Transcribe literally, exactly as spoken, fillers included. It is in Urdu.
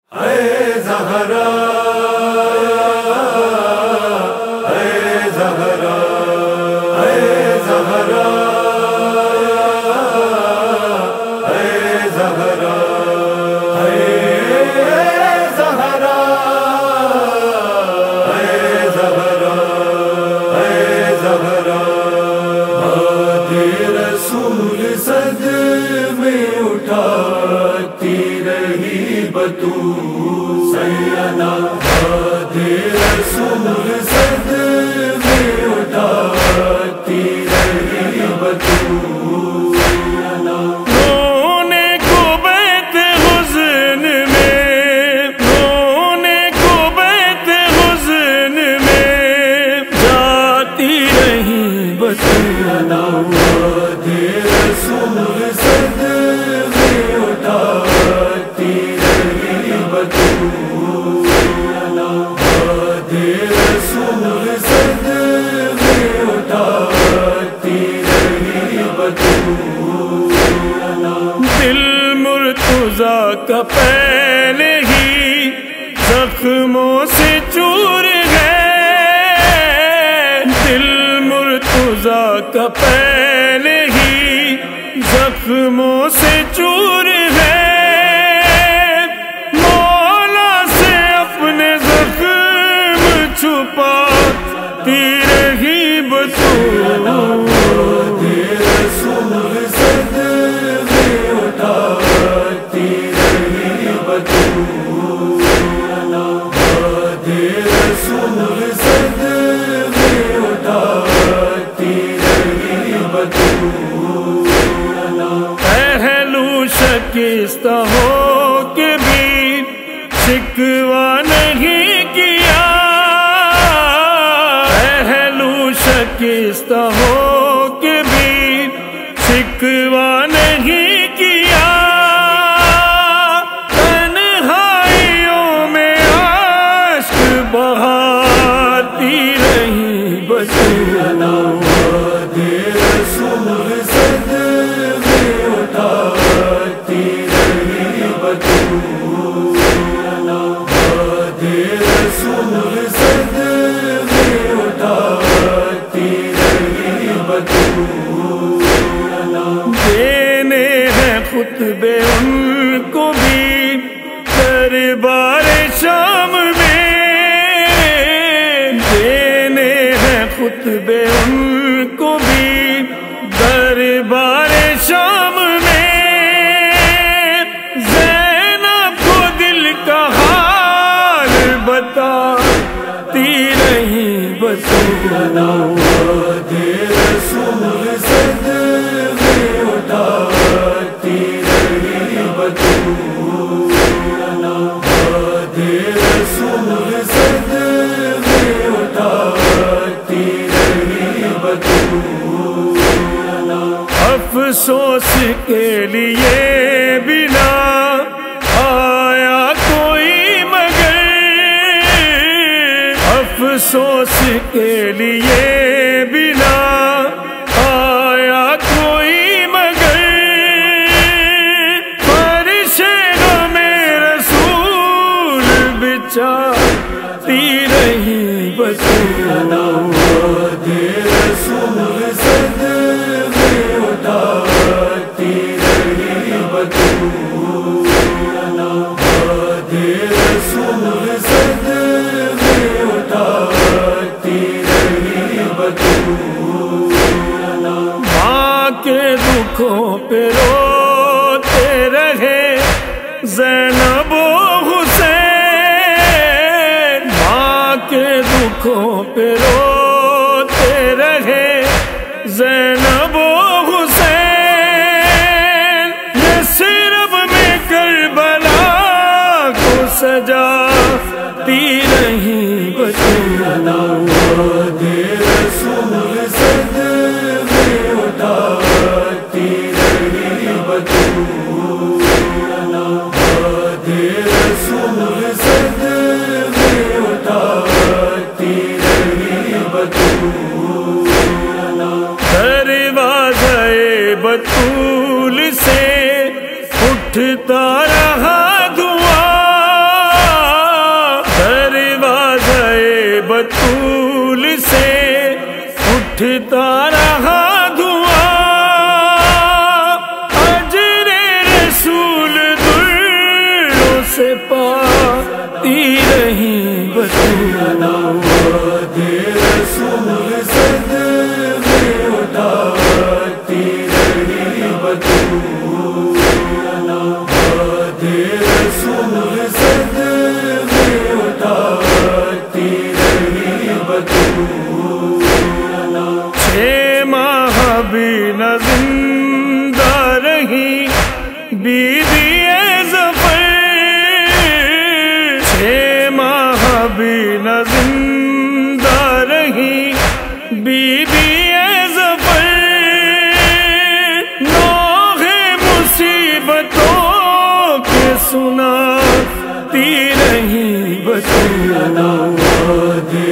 اے زہرا اے زہرا اے زہرا اے زہرا اے زہرا اے زہرا اے زہرا بادِ رسول صد میں اٹھاتی رہی بطول سیدہ بادِ رسول صد میں اٹھاتی رہی بطول رونے کو بیت حزن میں رونے کو بیت حزن میں جاتی رہی بطول بادِ رسول صد میں اٹھاتی رہی بطول بادِ رسول صد میں اٹھاتی رہی بطول دل مرتضیٰ کا پہلے ہی زخموں سے چور گئے دل مرتضیٰ کا پہلے ہی زخموں سے چور گئے مولا سے اپنے زخم چھپاتی رہی بطول رسول صد میں اٹھاتی رہی بطول بادِ رسول صد میں اٹھاتی رہی بطول پہلو شکستہ ہو کے بھی شکوہ نہیں کیا پہلو شکستہ ہو کے بھی شکوہ نہیں کیا تنہائیوں میں عشق بہاتی رہی بطول بادِ رسول صد میں اٹھاتی رہی بطول بادِ رسول صد میں اٹھاتی رہی بطول دینے ہیں خطبے ان کو بھی دربار شام میں دینے ہیں خطبے ان کو بھی دربار شام میں زینب کو دل کا حال بتاتی رہی بطول بادِ رسول صد میں اٹھاتی رہی بطول بادِ رسول صد میں اٹھاتی رہی بطول افسوس کے لیے بنا آیا کوئی مگر افسوس کے لیے بنا آیا کوئی مگر فرش غم رسول بچاتی رہی بطول بادِ رسول صد میں اٹھاتی رہی بطول بادِ رسول صد میں اٹھاتی رہی بطول ماں کے دکھوں پہ روتے رہے زینب و حسین ماں کے دکھوں پہ روتے رہے زینب و حسین یثرب میں کربلا کو سجاتی رہی بطول بادِ رسول صد میں اٹھاتی رہی بطول بادِ رسول صد میں اٹھاتی رہی بطول دروازۂ بطول سے اٹھتا رہا دعا نہ زندہ رہی بی بی ظفر، چھ ماہ بھی نہ زندہ رہی بی بی ظفر، نوح مصیبتوں کے سناتی رہی بچوں